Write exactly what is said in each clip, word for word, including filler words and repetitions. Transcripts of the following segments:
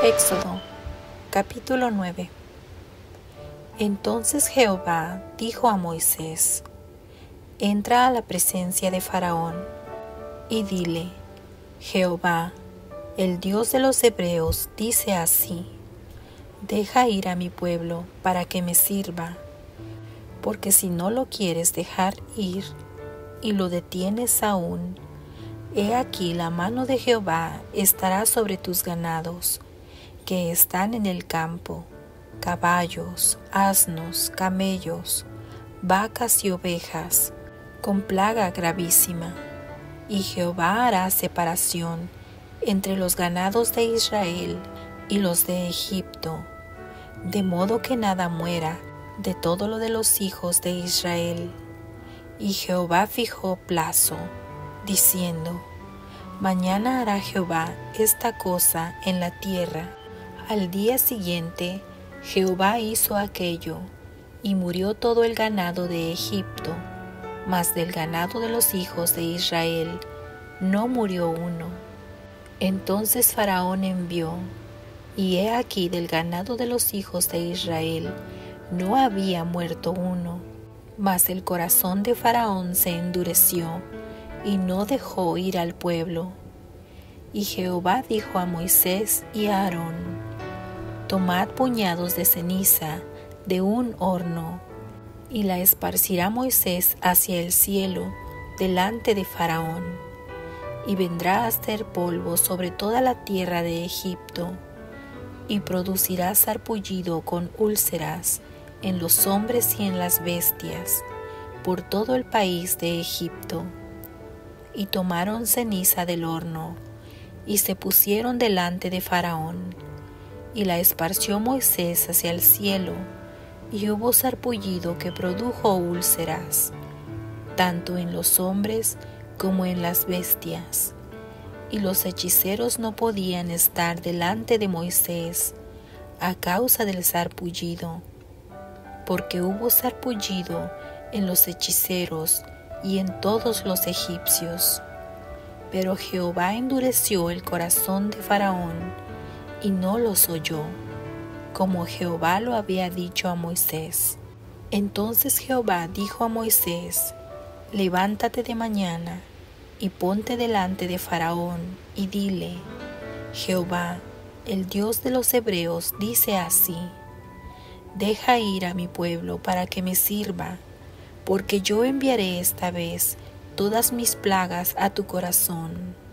Éxodo, capítulo nueve. Entonces Jehová dijo a Moisés: Entra a la presencia de Faraón, y dile: Jehová, el Dios de los hebreos, dice así: Deja ir a mi pueblo para que me sirva, porque si no lo quieres dejar ir, y lo detienes aún, he aquí la mano de Jehová estará sobre tus ganados, que están en el campo, caballos, asnos, camellos, vacas y ovejas, con plaga gravísima. Y Jehová hará separación entre los ganados de Israel y los de Egipto, de modo que nada muera de todo lo de los hijos de Israel. Y Jehová fijó plazo, diciendo: Mañana hará Jehová esta cosa en la tierra. Al día siguiente Jehová hizo aquello, y murió todo el ganado de Egipto, mas del ganado de los hijos de Israel no murió uno. Entonces Faraón envió, y he aquí del ganado de los hijos de Israel no había muerto uno. Mas el corazón de Faraón se endureció, y no dejó ir al pueblo. Y Jehová dijo a Moisés y a Aarón: Tomad puñados de ceniza de un horno, y la esparcirá Moisés hacia el cielo delante de Faraón, y vendrá a hacer polvo sobre toda la tierra de Egipto, y producirá sarpullido con úlceras en los hombres y en las bestias, por todo el país de Egipto. Y tomaron ceniza del horno, y se pusieron delante de Faraón, y la esparció Moisés hacia el cielo, y hubo sarpullido que produjo úlceras, tanto en los hombres como en las bestias. Y los hechiceros no podían estar delante de Moisés a causa del sarpullido, porque hubo sarpullido en los hechiceros y en todos los egipcios. Pero Jehová endureció el corazón de Faraón, y no los oyó, como Jehová lo había dicho a Moisés. Entonces Jehová dijo a Moisés: Levántate de mañana, y ponte delante de Faraón, y dile: Jehová, el Dios de los hebreos, dice así: Deja ir a mi pueblo para que me sirva, porque yo enviaré esta vez todas mis plagas a tu corazón,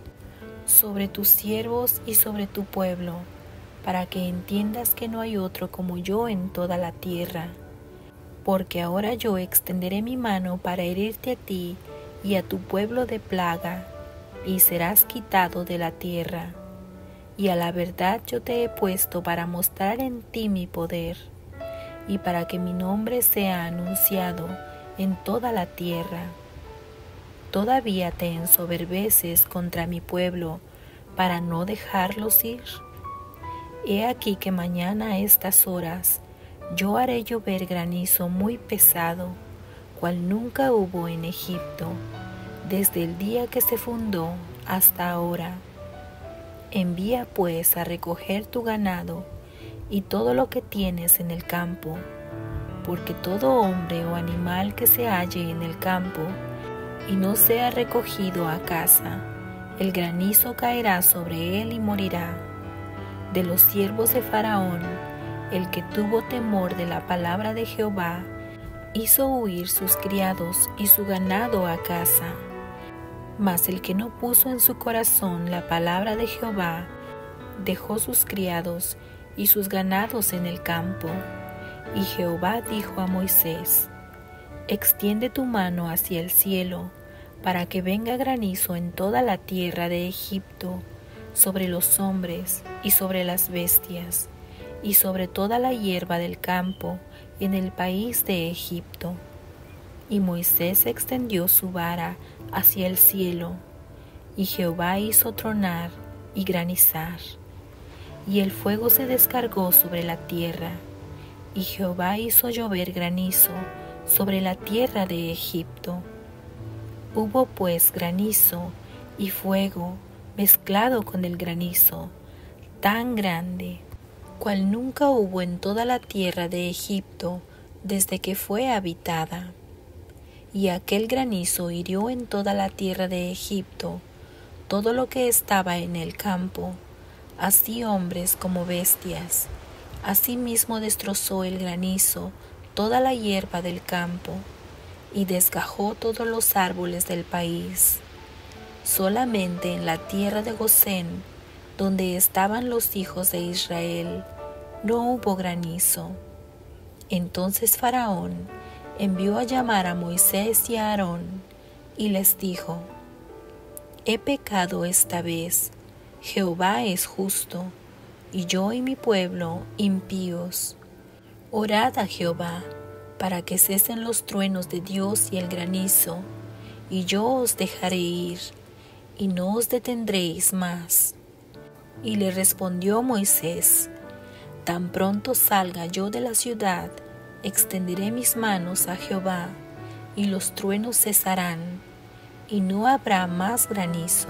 sobre tus siervos y sobre tu pueblo, para que entiendas que no hay otro como yo en toda la tierra. Porque ahora yo extenderé mi mano para herirte a ti y a tu pueblo de plaga, y serás quitado de la tierra. Y a la verdad yo te he puesto para mostrar en ti mi poder, y para que mi nombre sea anunciado en toda la tierra. ¿Todavía te ensoberbeces contra mi pueblo para no dejarlos ir? He aquí que mañana a estas horas yo haré llover granizo muy pesado, cual nunca hubo en Egipto, desde el día que se fundó hasta ahora. Envía pues a recoger tu ganado y todo lo que tienes en el campo, porque todo hombre o animal que se halle en el campo y no sea recogido a casa, el granizo caerá sobre él y morirá. De los siervos de Faraón, el que tuvo temor de la palabra de Jehová, hizo huir sus criados y su ganado a casa. Mas el que no puso en su corazón la palabra de Jehová, dejó sus criados y sus ganados en el campo. Y Jehová dijo a Moisés: Extiende tu mano hacia el cielo, para que venga granizo en toda la tierra de Egipto, sobre los hombres y sobre las bestias, y sobre toda la hierba del campo en el país de Egipto. Y Moisés extendió su vara hacia el cielo, y Jehová hizo tronar y granizar, y el fuego se descargó sobre la tierra, y Jehová hizo llover granizo sobre la tierra de Egipto. Hubo pues granizo y fuego mezclado con el granizo, tan grande, cual nunca hubo en toda la tierra de Egipto desde que fue habitada. Y aquel granizo hirió en toda la tierra de Egipto todo lo que estaba en el campo, así hombres como bestias. Asimismo destrozó el granizo toda la hierba del campo, y desgajó todos los árboles del país. Solamente en la tierra de Gosén, donde estaban los hijos de Israel, no hubo granizo. Entonces Faraón envió a llamar a Moisés y a Aarón, y les dijo: He pecado esta vez, Jehová es justo, y yo y mi pueblo impíos. Orad a Jehová, para que cesen los truenos de Dios y el granizo, y yo os dejaré ir, y no os detendréis más. Y le respondió Moisés: Tan pronto salga yo de la ciudad, extenderé mis manos a Jehová, y los truenos cesarán, y no habrá más granizo,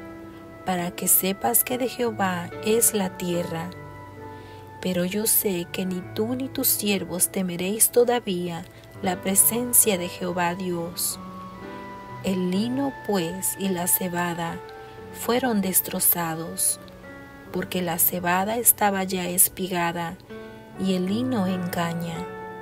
para que sepas que de Jehová es la tierra. Pero yo sé que ni tú ni tus siervos temeréis todavía la presencia de Jehová Dios. El lino, pues, y la cebada fueron destrozados, porque la cebada estaba ya espigada, y el lino en caña.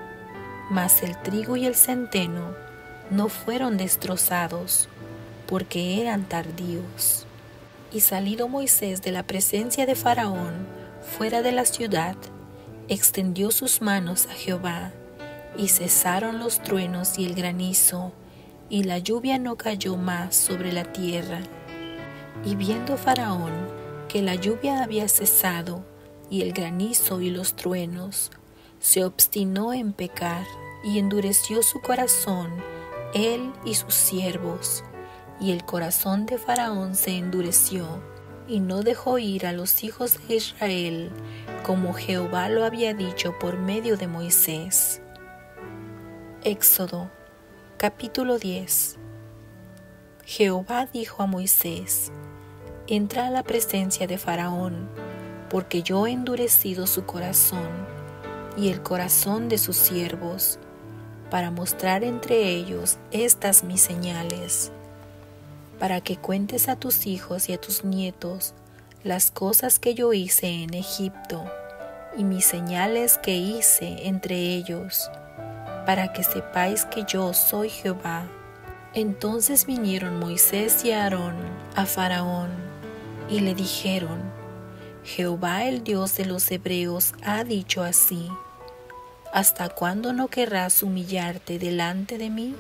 Mas el trigo y el centeno no fueron destrozados, porque eran tardíos. Y salido Moisés de la presencia de Faraón fuera de la ciudad, extendió sus manos a Jehová, y cesaron los truenos y el granizo, y la lluvia no cayó más sobre la tierra. Y viendo Faraón que la lluvia había cesado, y el granizo y los truenos, se obstinó en pecar, y endureció su corazón, él y sus siervos. Y el corazón de Faraón se endureció, y no dejó ir a los hijos de Israel, como Jehová lo había dicho por medio de Moisés. Éxodo, capítulo diez. Jehová dijo a Moisés: Entra a la presencia de Faraón, porque yo he endurecido su corazón y el corazón de sus siervos, para mostrar entre ellos estas mis señales, para que cuentes a tus hijos y a tus nietos las cosas que yo hice en Egipto, y mis señales que hice entre ellos, para que sepáis que yo soy Jehová. Entonces vinieron Moisés y Aarón a Faraón, y le dijeron: Jehová, el Dios de los hebreos, ha dicho así: ¿Hasta cuándo no querrás humillarte delante de mí?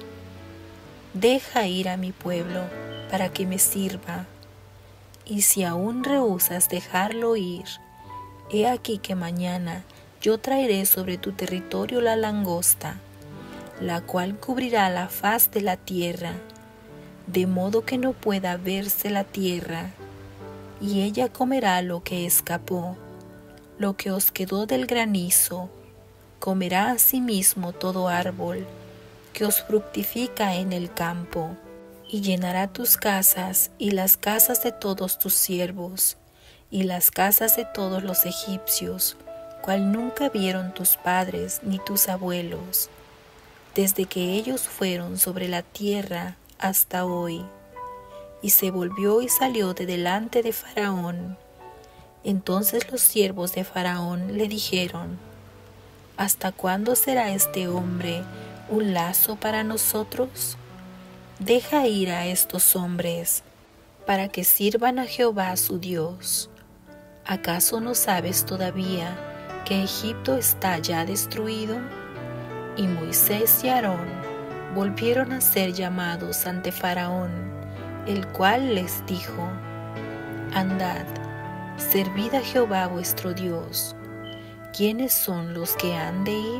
Deja ir a mi pueblo, para que me sirva. Y si aún rehusas dejarlo ir, he aquí que mañana yo traeré sobre tu territorio la langosta, la cual cubrirá la faz de la tierra, de modo que no pueda verse la tierra, y ella comerá lo que escapó, lo que os quedó del granizo, comerá asimismo todo árbol que os fructifica en el campo, y llenará tus casas y las casas de todos tus siervos, y las casas de todos los egipcios, cual nunca vieron tus padres ni tus abuelos, desde que ellos fueron sobre la tierra hasta hoy. Y se volvió y salió de delante de Faraón. Entonces los siervos de Faraón le dijeron: ¿Hasta cuándo será este hombre un lazo para nosotros? Deja ir a estos hombres, para que sirvan a Jehová su Dios. ¿Acaso no sabes todavía que Egipto está ya destruido? Y Moisés y Aarón volvieron a ser llamados ante Faraón, el cual les dijo: Andad, servid a Jehová vuestro Dios. ¿Quiénes son los que han de ir?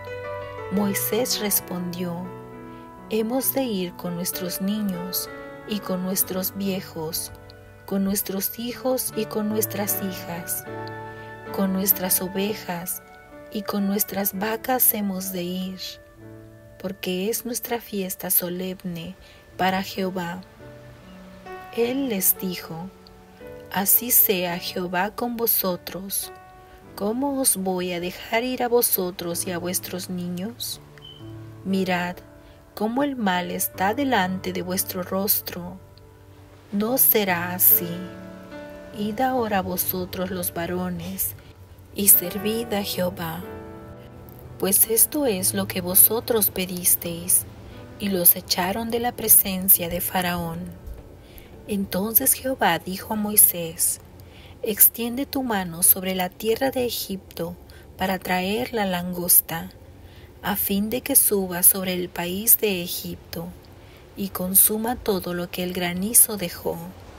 Moisés respondió: Hemos de ir con nuestros niños y con nuestros viejos, con nuestros hijos y con nuestras hijas, con nuestras ovejas y con nuestras vacas hemos de ir, porque es nuestra fiesta solemne para Jehová. Él les dijo: Así sea Jehová con vosotros. ¿Cómo os voy a dejar ir a vosotros y a vuestros niños? Mirad cómo el mal está delante de vuestro rostro. No será así. Id ahora vosotros los varones, y servid a Jehová. Pues esto es lo que vosotros pedisteis. Y los echaron de la presencia de Faraón. Entonces Jehová dijo a Moisés: extiende tu mano sobre la tierra de Egipto para traer la langosta, a fin de que suba sobre el país de Egipto, y consuma todo lo que el granizo dejó.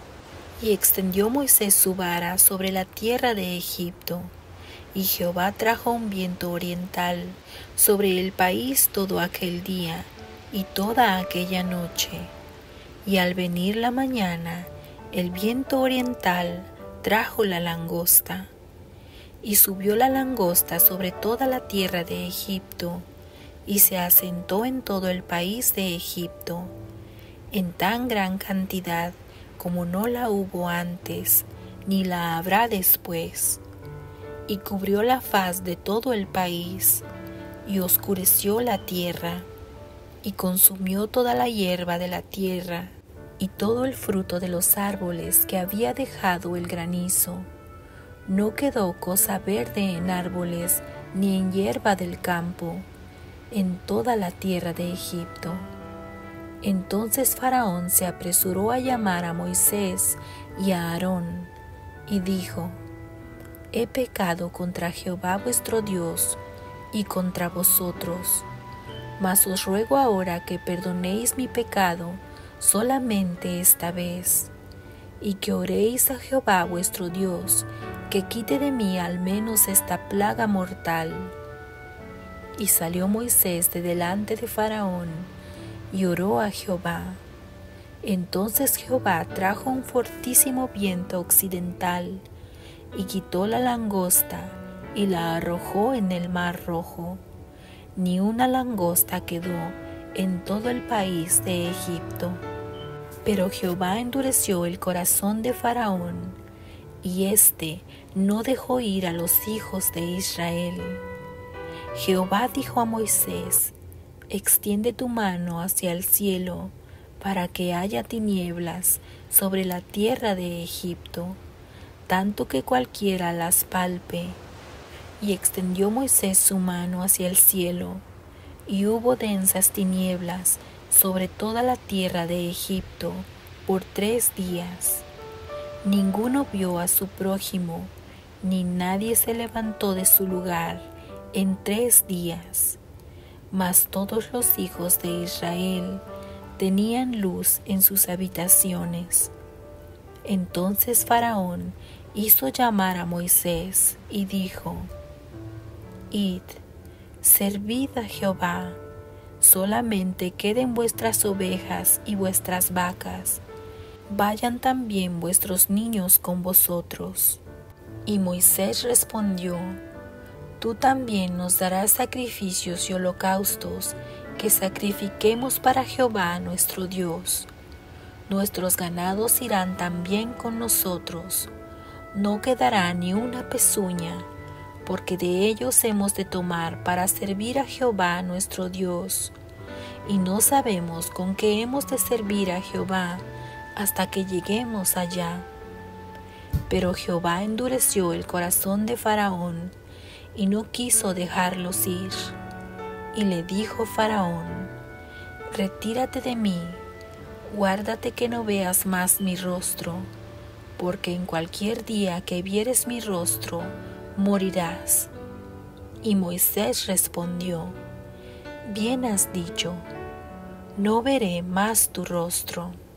Y extendió Moisés su vara sobre la tierra de Egipto, y Jehová trajo un viento oriental sobre el país todo aquel día y toda aquella noche. Y al venir la mañana, el viento oriental trajo la langosta. Y subió la langosta sobre toda la tierra de Egipto, y se asentó en todo el país de Egipto, en tan gran cantidad como no la hubo antes, ni la habrá después. Y cubrió la faz de todo el país, y oscureció la tierra, y consumió toda la hierba de la tierra, y todo el fruto de los árboles que había dejado el granizo. No quedó cosa verde en árboles, ni en hierba del campo, en toda la tierra de Egipto. Entonces Faraón se apresuró a llamar a Moisés y a Aarón, y dijo: he pecado contra Jehová vuestro Dios, y contra vosotros. Mas os ruego ahora que perdonéis mi pecado solamente esta vez, y que oréis a Jehová vuestro Dios, que quite de mí al menos esta plaga mortal. Y salió Moisés de delante de Faraón, y oró a Jehová. Entonces Jehová trajo un fortísimo viento occidental, y quitó la langosta, y la arrojó en el mar Rojo. Ni una langosta quedó en todo el país de Egipto. Pero Jehová endureció el corazón de Faraón, y éste no dejó ir a los hijos de Israel. Jehová dijo a Moisés: extiende tu mano hacia el cielo, para que haya tinieblas sobre la tierra de Egipto, tanto que cualquiera las palpe. Y extendió Moisés su mano hacia el cielo, y hubo densas tinieblas sobre toda la tierra de Egipto por tres días. Ninguno vio a su prójimo, ni nadie se levantó de su lugar en tres días. Mas todos los hijos de Israel tenían luz en sus habitaciones. Entonces Faraón hizo llamar a Moisés y dijo: id, servid a Jehová, solamente queden vuestras ovejas y vuestras vacas, vayan también vuestros niños con vosotros. Y Moisés respondió: tú también nos darás sacrificios y holocaustos, que sacrifiquemos para Jehová nuestro Dios. Nuestros ganados irán también con nosotros, no quedará ni una pezuña, porque de ellos hemos de tomar para servir a Jehová nuestro Dios. Y no sabemos con qué hemos de servir a Jehová hasta que lleguemos allá. Pero Jehová endureció el corazón de Faraón, y no quiso dejarlos ir. Y le dijo Faraón: retírate de mí, guárdate que no veas más mi rostro, porque en cualquier día que vieres mi rostro, morirás. Y Moisés respondió: bien has dicho, no veré más tu rostro.